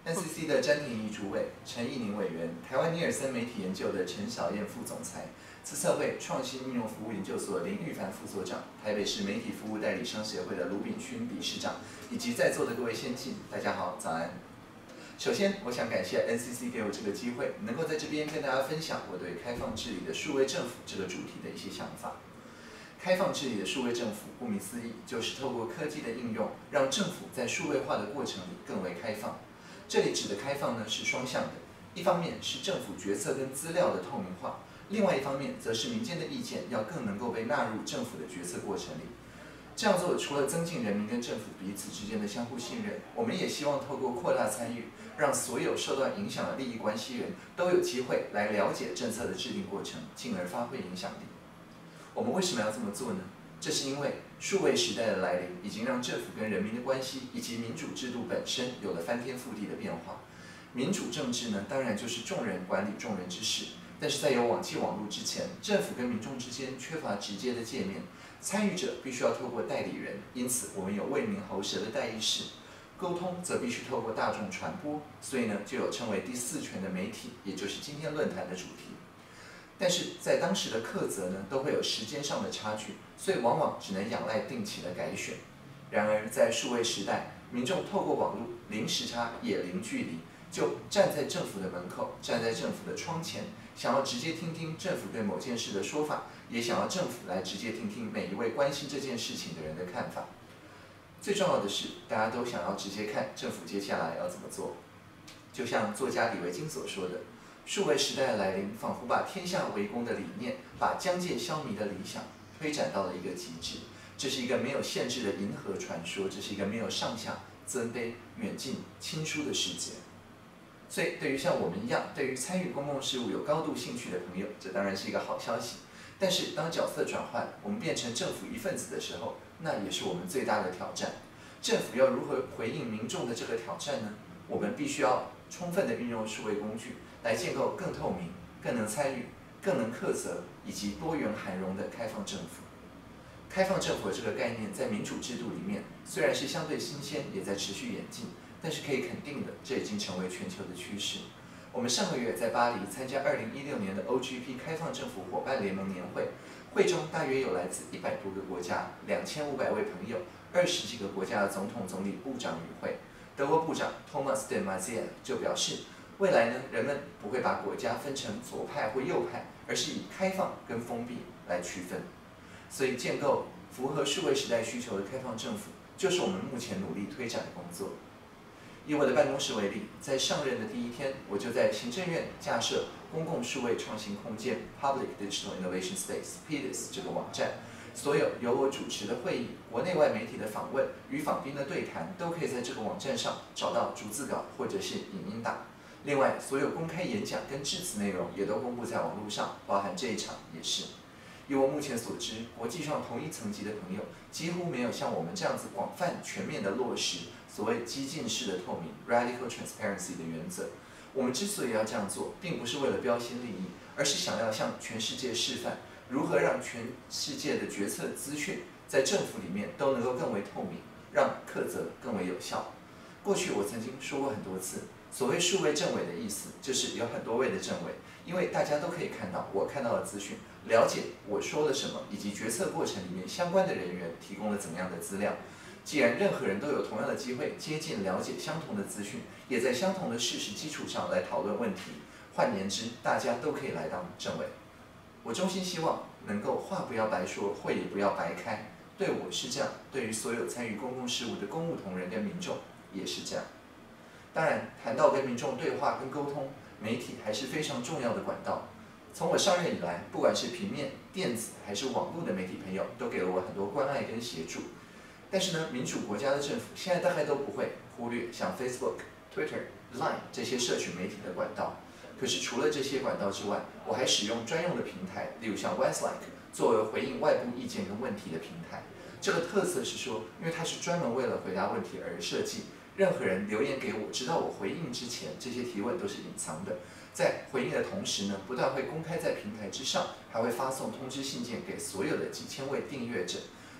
NCC 的詹婷怡主委、陈义宁委员、台湾尼尔森媒体研究的陈小燕副总裁、资策会创新应用服务研究所林玉凡副所长、台北市媒体服务代理商协会的卢炳勋理事长，以及在座的各位先进，大家好，早安。首先，我想感谢 NCC 给我这个机会，能够在这边跟大家分享我对开放治理的数位政府这个主题的一些想法。开放治理的数位政府，顾名思义，就是透过科技的应用，让政府在数位化的过程里更为开放。这里指的开放呢是双向的，一方面是政府决策跟资料的透明化，另外一方面则是民间的意见要更能够被纳入政府的决策过程里。这样做除了增进人民跟政府彼此之间的相互信任，我们也希望透过扩大参与，让所有受到影响的利益关系人都有机会来了解政策的制定过程，进而发挥影响力。我们为什么要这么做呢？这是因为数位时代的来临，已经让政府跟人民的关系以及民主制度本身有了翻天覆地的变化。民主政治呢，当然就是众人管理众人之事，但是在有网际网络之前，政府跟民众之间缺乏直接的界面，参与者必须要透过代理人，因此我们有为民喉舌的代议士。沟通则必须透过大众传播，所以呢，就有称为第四权的媒体，也就是今天论坛的主题。但是在当时的课则呢，都会有时间上的差距，所以往往只能仰赖定期的改选。然而在数位时代，民众透过网络零时差也零距离，就站在政府的门口，站在政府的窗前，想要直接听听政府对某件事的说法，也想要政府来直接听听每一位关心这件事情的人的看法。最重要的是，大家都想要直接看政府接下来要怎么做。就像作家李维京所说的，数位时代的来临，仿佛把天下为公的理念，把疆界消弭的理想推展到了一个极致。这是一个没有限制的银河传说，这是一个没有上下、尊卑、远近、亲疏的世界。所以，对于像我们一样，对于参与公共事务有高度兴趣的朋友，这当然是一个好消息。但是，当角色转换，我们变成政府一份子的时候，那也是我们最大的挑战。政府要如何回应民众的这个挑战呢？我们必须要充分的运用数位工具，来建构更透明、更能参与、更能克责以及多元涵容的开放政府。开放政府的这个概念，在民主制度里面虽然是相对新鲜，也在持续演进，但是可以肯定的，这已经成为全球的趋势。我们上个月在巴黎参加2016年的 OGP 开放政府伙伴联盟年会，会中大约有来自100多个国家、2500位朋友、20几个国家的总统、总理、部长与会。德国部长 Thomas de Maizière 就表示，未来呢，人们不会把国家分成左派或右派，而是以开放跟封闭来区分。所以，建构符合数位时代需求的开放政府，就是我们目前努力推展的工作。以我的办公室为例，在上任的第一天，我就在行政院架设公共数位创新空间 （Public Digital Innovation Space，PDIS） 这个网站。所有由我主持的会议、国内外媒体的访问与访宾的对谈，都可以在这个网站上找到逐字稿或者是影音档。另外，所有公开演讲跟致辞内容也都公布在网络上，包含这一场也是。以我目前所知，国际上同一层级的朋友几乎没有像我们这样子广泛全面的落实所谓激进式的透明 （radical transparency） 的原则。我们之所以要这样做，并不是为了标新立异，而是想要向全世界示范，如何让全世界的决策资讯在政府里面都能够更为透明，让克责更为有效。过去我曾经说过很多次，所谓数位政委的意思，就是有很多位的政委，因为大家都可以看到我看到的资讯，了解我说了什么，以及决策过程里面相关的人员提供了怎么样的资料。既然任何人都有同样的机会接近了解相同的资讯，也在相同的事实基础上来讨论问题，换言之，大家都可以来当政委。我衷心希望能够话不要白说，会也不要白开。对我是这样，对于所有参与公共事务的公务同仁跟民众也是这样。当然，谈到跟民众对话跟沟通，媒体还是非常重要的管道。从我上任以来，不管是平面、电子还是网络的媒体朋友，都给了我很多关爱跟协助。但是呢，民主国家的政府现在大概都不会忽略像 Facebook、Twitter、Line 这些社群媒体的管道。可是除了这些管道之外，我还使用专用的平台，例如像 Westlake 作为回应外部意见跟问题的平台。这个特色是说，因为它是专门为了回答问题而设计，任何人留言给我，直到我回应之前，这些提问都是隐藏的。在回应的同时呢，不但会公开在平台之上，还会发送通知信件给所有的几千位订阅者。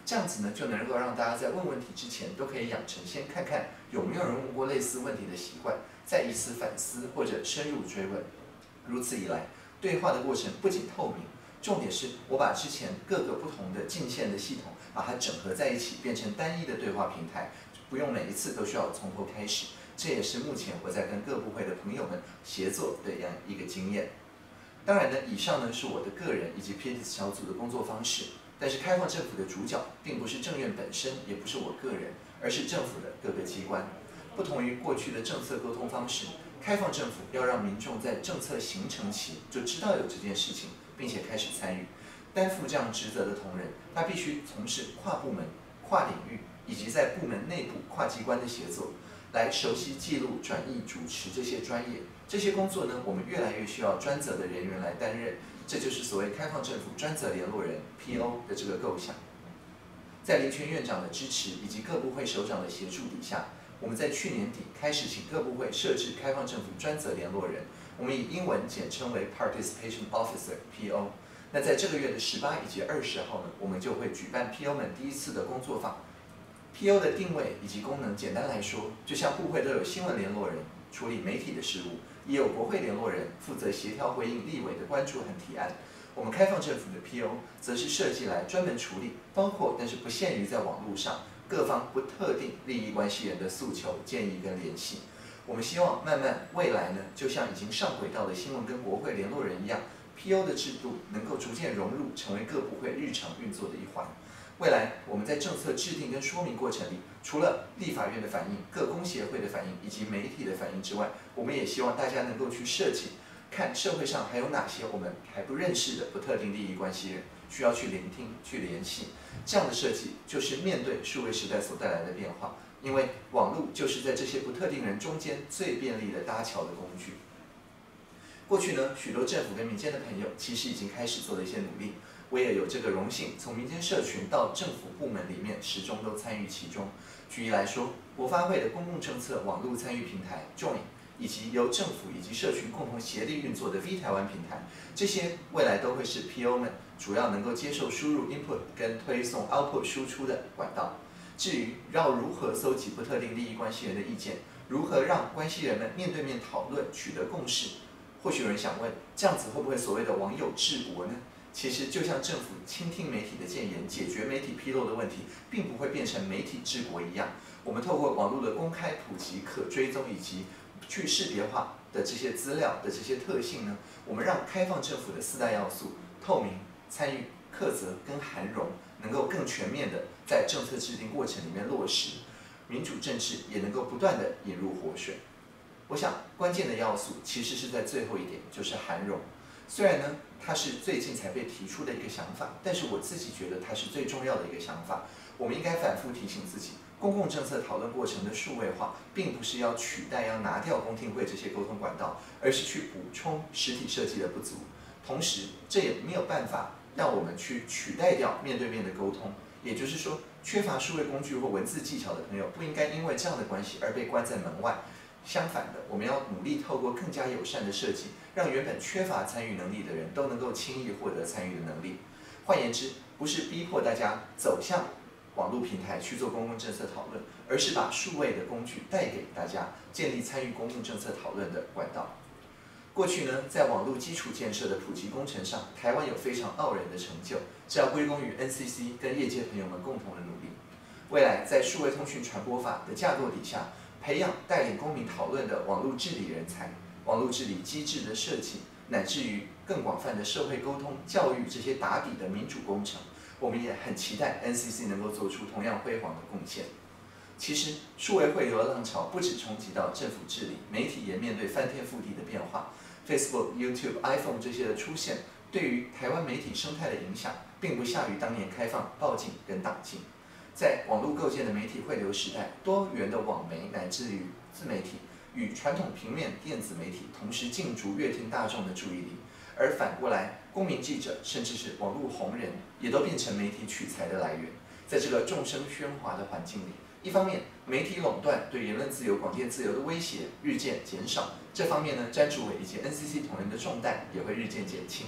这样子呢就能够让大家在问问题之前都可以养成先看看有没有人问过类似问题的习惯，再以此反思或者深入追问。如此一来，对话的过程不仅透明，重点是我把之前各个不同的进线的系统把它整合在一起，变成单一的对话平台，不用每一次都需要从头开始。这也是目前我在跟各部会的朋友们协作的这样一个经验。当然呢，以上呢是我的个人以及 PTS 小组的工作方式，但是开放政府的主角并不是政院本身，也不是我个人，而是政府的各个机关。不同于过去的政策沟通方式，开放政府要让民众在政策形成期就知道有这件事情，并且开始参与。担负这样职责的同仁，他必须从事跨部门、跨领域以及在部门内部跨机关的协作，来熟悉记录、转译、主持这些专业。这些工作呢，我们越来越需要专责的人员来担任，这就是所谓开放政府专责联络人 PO 的这个构想。在林权院长的支持以及各部会首长的协助底下，我们在去年底开始请各部会设置开放政府专责联络人，我们以英文简称为 Participation Officer（PO）。那在这个月的18以及20号呢，我们就会举办 PO 们第一次的工作坊。PO 的定位以及功能，简单来说，就像部会都有新闻联络人处理媒体的事务，也有国会联络人负责协调回应立委的关注和提案。我们开放政府的 PO 则是设计来专门处理，包括但是不限于在网络上各方不特定利益关系人的诉求、建议跟联系。我们希望慢慢未来呢，就像已经上轨道的新闻跟国会联络人一样，PO 的制度能够逐渐融入，成为各部会日常运作的一环。未来我们在政策制定跟说明过程里，除了立法院的反应、各工协会的反应以及媒体的反应之外，我们也希望大家能够去设计，看社会上还有哪些我们还不认识的不特定利益关系人，需要去聆听、去联系。这样的设计就是面对数位时代所带来的变化，因为网络就是在这些不特定人中间最便利的搭桥的工具。过去呢，许多政府跟民间的朋友其实已经开始做了一些努力。我也有这个荣幸，从民间社群到政府部门里面，始终都参与其中。举例来说，国发会的公共政策网络参与平台 Join， 以及由政府以及社群共同协力运作的 V 台湾平台，这些未来都会是 PO 们主要能够接受输入 input 跟推送 output 输出的管道。至于要如何搜集不特定利益关系人的意见，如何让关系人们面对面讨论取得共识，或许有人想问，这样子会不会所谓的网友治国呢？其实就像政府倾听媒体的建言，解决媒体纰漏的问题，并不会变成媒体治国一样。我们透过网络的公开普及、可追踪以及去识别化的这些资料的这些特性呢，我们让开放政府的4大要素——透明、参与、客责跟涵容，能够更全面的在政策制定过程里面落实。民主政治也能够不断的引入活水。我想关键的要素其实是在最后一点，就是涵容。虽然呢，它是最近才被提出的一个想法，但是我自己觉得它是最重要的一个想法。我们应该反复提醒自己，公共政策讨论过程的数位化，并不是要取代、要拿掉公听会这些沟通管道，而是去补充实体设计的不足。同时，这也没有办法让我们去取代掉面对面的沟通。也就是说，缺乏数位工具或文字技巧的朋友，不应该因为这样的关系而被关在门外。相反的，我们要努力透过更加友善的设计，让原本缺乏参与能力的人都能够轻易获得参与的能力。换言之，不是逼迫大家走向网络平台去做公共政策讨论，而是把数位的工具带给大家，建立参与公共政策讨论的管道。过去呢，在网络基础建设的普及工程上，台湾有非常傲人的成就，这要归功于 NCC 跟业界朋友们共同的努力。未来在数位通讯传播法的架构底下，培养带领公民讨论的网络治理人才，网络治理机制的设计，乃至于更广泛的社会沟通、教育这些打底的民主工程，我们也很期待 NCC 能够做出同样辉煌的贡献。其实，数位汇流的浪潮不只冲击到政府治理，媒体也面对翻天覆地的变化。Facebook、YouTube、iPhone 这些的出现，对于台湾媒体生态的影响，并不下于当年开放报禁跟党禁。在网络构建的媒体汇流时代，多元的网媒乃至于自媒体与传统平面电子媒体同时竞逐乐听大众的注意力，而反过来，公民记者甚至是网络红人，也都变成媒体取材的来源。在这个众声喧哗的环境里，一方面，媒体垄断对言论自由、广电自由的威胁日渐减少；这方面呢，詹主委以及 NCC 同仁的重担也会日渐减轻。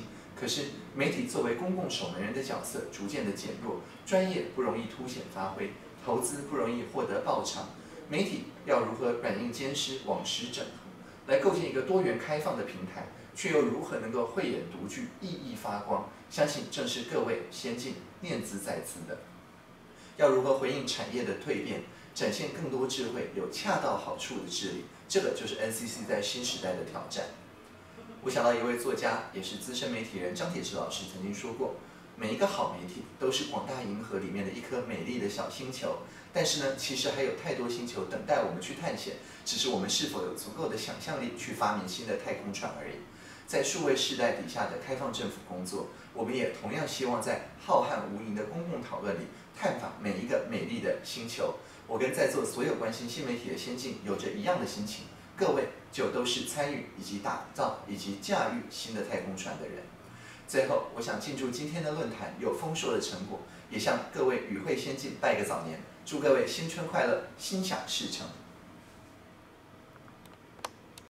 可是媒体作为公共守门人的角色逐渐的减弱，专业不容易凸显发挥，投资不容易获得报偿。媒体要如何软硬兼施、网实整合，来构建一个多元开放的平台，却又如何能够慧眼独具、熠熠发光？相信正是各位先进念兹在兹的。要如何回应产业的蜕变，展现更多智慧，有恰到好处的治理，这个就是 NCC 在新时代的挑战。我想到一位作家，也是资深媒体人张铁志老师曾经说过，每一个好媒体都是广大银河里面的一颗美丽的小星球，但是呢，其实还有太多星球等待我们去探险，只是我们是否有足够的想象力去发明新的太空船而已。在数位时代底下的开放政府工作，我们也同样希望在浩瀚无垠的公共讨论里，探访每一个美丽的星球。我跟在座所有关心新媒体的先进有着一样的心情，各位就都是参与以及打造以及驾驭新的太空船的人。最后，我想庆祝今天的论坛有丰硕的成果，也向各位与会先进拜个早年，祝各位新春快乐，心想事成。